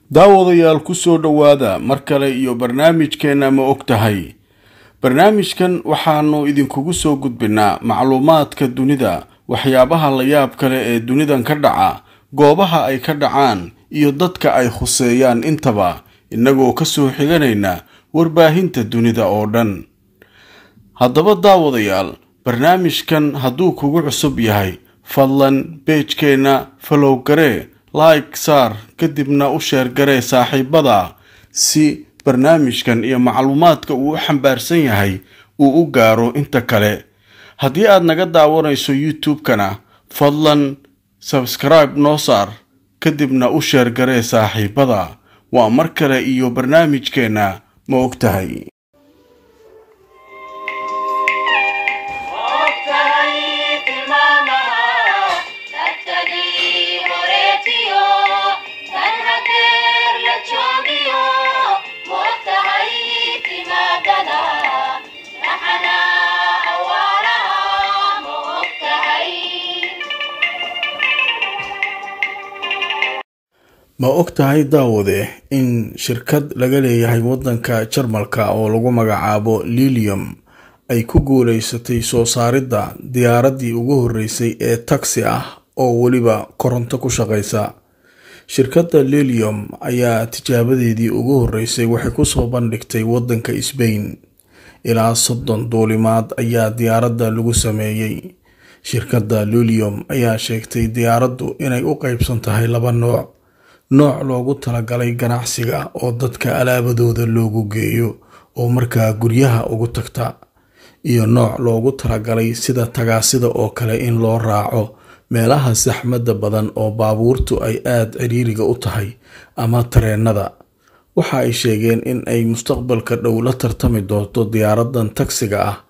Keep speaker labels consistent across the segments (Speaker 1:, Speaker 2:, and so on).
Speaker 1: daawadayaal ku soo dhawaada mar kale iyo barnaamijkeena ma ogtahay. barnaamijkan waxaanu idinkugu soo gudbinaa macluumaadka dunida, waxyaabaha la yaab kale ee dunidan ka dhaca, goobaha ay ka dhacaan iyo dadka ay khuseeyaan intaba, inagoo ka soo xiganayna warbaahinta dunida oo dhan. haddaba daawadayaal, barnaamijkan hadduu kugu cusub yahay, fadlan page-keena follow garee, like saar, kadibna u share garee saaxiibada si barnaamijkan iyo macluumaadka uu xambaarsan yahay uu u gaaro inta kale. haddii aad naga daawanayso YouTube-kana, fadlan subscribe noo saar, kadibna u share garee saaxiibada. waa mar kale iyo barnaamijkeena ma ogtahay. ma ogtahay daawade in shirkad laga leeyahay wadanka Jarmalka oo lagu magacaabo Lilium ay ku guuleysatay soo saaridda diyaaradii ugu horeysay ee taxi ah oo waliba koronto ku shaqeysa. shirkadda Lilium ayaa tijaabadeedii ugu horeysay waxay ku soo bandhigtay wadanka Spain. ilaa 30 duulimaad ayaa diyaaradda lagu sameeyay. shirkadda Lilium ayaa sheegtay diyaaraddu inay u qaybsan tahay laba nooc loogu talagalay ganacsiga oo dadka alaabadooda loogu geeyo oo markaa guryaha ugu tagta, iyo nooc loogu talagalay sida tagaasida oo kale in loo raaco meelaha saxmadda badan oo baabuurtu ay aad ciriiriga u tahay ama tareenada. waxa ay sheegeen in ay mustaqbalka dhow la tartami doonto diyaaradan taksiga ah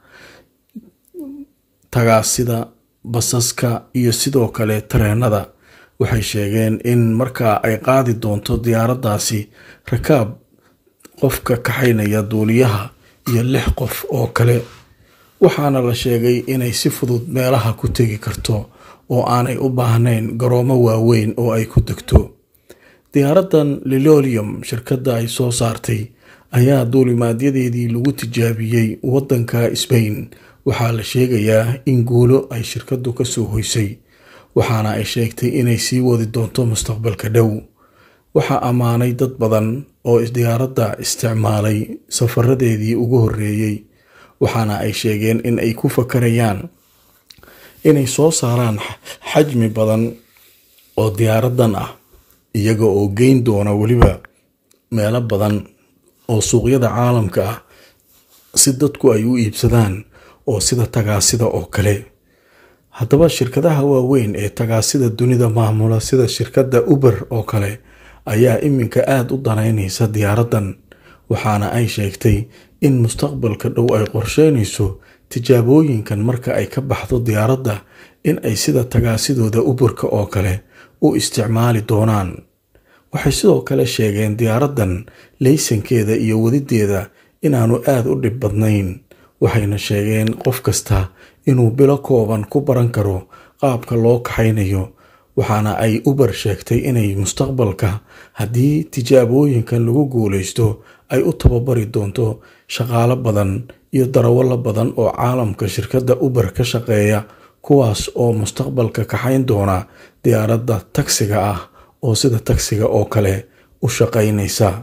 Speaker 1: tagaasida, basaska iyo sidoo kale tareenada. waxay sheegeen in markaa ay qaadi doonto diyaaraddaasi rakaab qofka kaxaynaya duuliyaha iyo 6 qof oo kale, waxaana la sheegay inay si fudud meelaha ku tegi karto oo aanay u baahnayn garoomo waaweyn oo ay ku degto. diyaaradan Lilium shirkadda ay soo saartay ayaa duulimaadyadeedii lagu tijaabiyey wadanka Spain. waxaa la sheegayaa in guulo ay shirkaddu ka soo hoysay, waxaana ay sheegtay inay sii wadi doonto mustaqbalka dhow. waxaa ammaanay dad badan oo diyaaradda isticmaalay safaradeedii ugu horeeyay, waxaana ay sheegeen in ay ku fakarayaan inay soo saaraan xajmi badan oo diyaaradan ah, iyaga oo geyn doona waliba meelo badan oo suuqyada caalamka ah si dadku ay u iibsadaan oo sida tagaasida oo kale. haddaba shirkadaha waaweyn ee tagaasida dunida maamula sida shirkadda Uber oo kale ayaa iminka aad u danaynaysa diyaaradan, waxaana ay sheegtay in mustaqbalka dhow ay qorsheynayso tijaabooyinkan marka ay ka baxdo diyaaradda in ay sida tagaasidooda Uberka oo kale u isticmaali doonaan. waxay sidoo kale sheegeen diyaaradan laysankeeda iyo wadideeda inaanu aad u dhib badnayn, waxayna sheegeen qof kasta inuu bilo kooban ku baran karo qaabka loo kaxaynayo. waxaana ay Uber sheegtay inay mustaqbalka haddii tijaabooyinkan lagu guuleysto ay u tababari doonto shaqaale badan iyo darawallo badan oo caalamka shirkadda Uber ka shaqeeya, kuwaas oo mustaqbalka kaxayn doona diyaaradda taksiga ah oo sida taksiga oo kale u shaqeynaysa.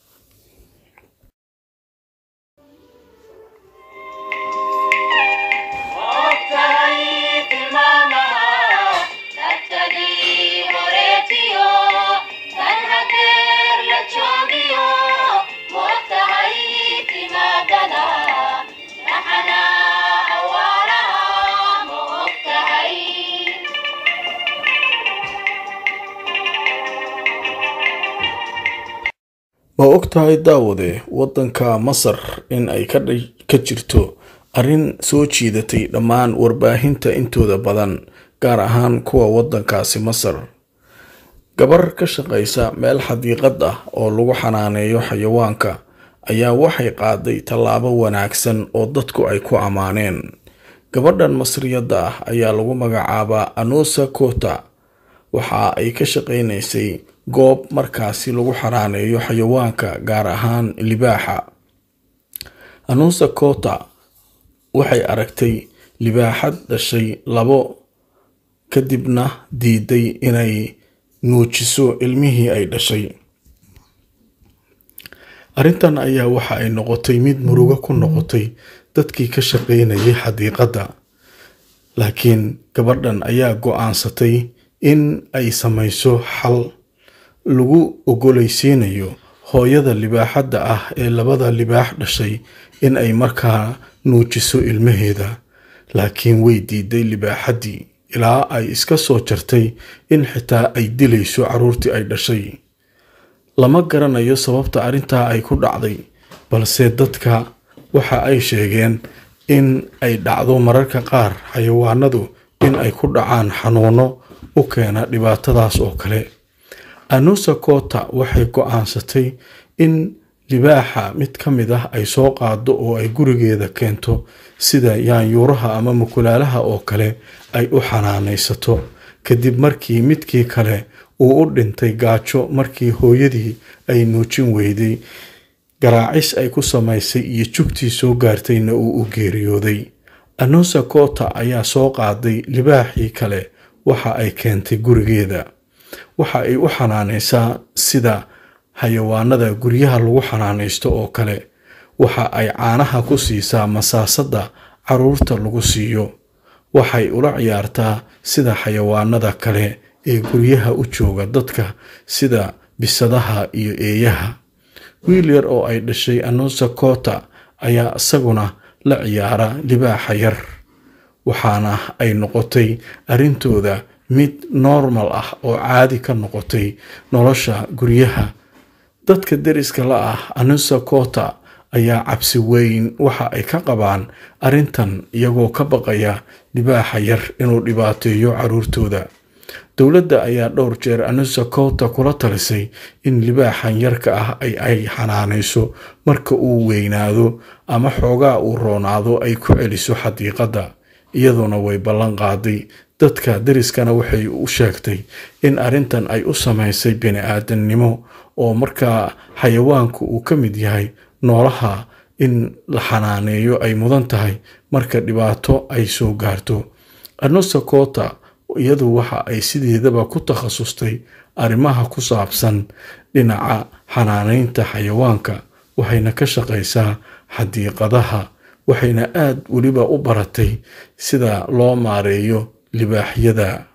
Speaker 1: ma ogtahay daawade wadanka Masar in ay ka jirto arrin soo jiidatay dhammaan warbaahinta intooda badan, gaar ahaan kuwa wadankaasi Masar. gabar ka shaqeysa meel xadiiqad ah oo lagu xanaaneeyo xayawaanka ayaa waxay qaaday tallaabo wanaagsan oo dadku ay ku amaaneen. gabadhan Masriyada ah ayaa lagu magacaabaa Anusa Kota. waxa ay ka shaqeynaysay goob markaasi lagu xanaaneeyo xayawaanka gaar ahaan libaaxa. Anusa Kota waxay aragtay libaaxad dhashay labo kadibna diiday inay nuujiso ilmihii ay dhashay. Arrintan ayaa waxa ay noqotay mid murugo ku noqotay dadkii ka shaqaynayay xadiiqadda. Laakiin gabadhan ayaa go'aansatay in ay samayso xal lagu ogolaysiinayo hooyada libaaxadda ah ee labada libaax dhashay in ay markaa nuujiso ilmaheeda. Laakiin way diiday libaaxaddii ilaa ay iska soo jartay in xitaa ay dilayso carruurtii ay dhashay. Lama garanayo sababta arrintaa ay ku dhacday, balse dadka waxa ay sheegeen in ay dhacdo mararka qaar xayawaanadu in ay ku dhacaan xanuuno u keena dhibaatadaas oo kale. Anusa Kota waxay go'aansatay in libaaxa mid ka mid ah ay soo qaado oo ay gurigeeda keento sida yaanyuuraha ama mukulaalaha oo kale ay u xanaanaysato. Kadib markii midkii kale uu u dhintay gaajo markii hooyadii ay nuujin weyday, garaacis ay ku samaysay iyo jugtii soo gaartayna uu u geeriyooday. Anusa Kota ayaa soo qaaday libaaxii kale waxa ay keentay gurigeeda. Waxa ay u xanaanaysaa sida xayawaanada guryaha lagu xanaanaysto oo kale. Waxa ay caanaha ku siisaa masaasada carruurta lagu siiyo. Waxay ula ciyaartaa sida xayawaanada kale ee guryaha u jooga dadka sida bisadaha iyo eeyaha. Wiil yar oo ay dhashay Anusa Kota ayaa isaguna la ciyaara libaaxa yar. Waxaana ay noqotay arrintooda mid normal ah oo caadi ka noqotay nolosha guryaha. Dadka deriska la ah Anusa Kota ayaa cabsi weyn waxa ay ka qabaan arrintan iyagoo ka baqaya libaaxa yar inuu dhibaateeyo carruurtooda. Dowladda ayaa dhowr jeer Anusa Kota kula talisay in libaaxan yarka ah ay xanaanayso marka uu weynaado ama xoogaa uu roonaado ay ku celiso xadiiqadda. Iyaduna way ballan qaaday. Dadka deriskana waxay u sheegtay in arrintan ay u samaysay bini'aadamnimo oo markaa xayawaanku uu ka mid yahay noolaha in la xanaaneeyo ay mudan tahay marka dhibaato ay soo gaarto. Anusa Kota iyadu waxa ay sideedaba ku takhasustay arrimaha ku saabsan dhinaca xanaanaynta xayawaanka, waxayna ka shaqaysaa xadiiqadaha, waxayna aad weliba u baratay sida loo maareeyo libaaxyada.